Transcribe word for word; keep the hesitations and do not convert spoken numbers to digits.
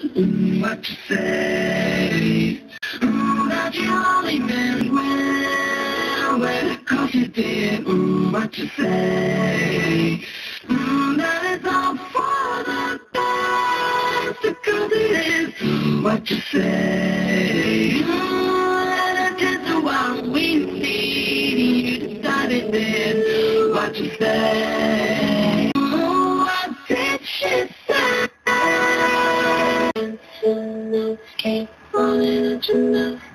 Ooh, what you say? Ooh, that you only meant well, well, cause you did. Ooh, what you say? Ooh, that is all for the best, because it is. Ooh, what you say? Ooh, that is just the one we need. You decided then. What you say? Ooh, what did she say? Keep falling into love.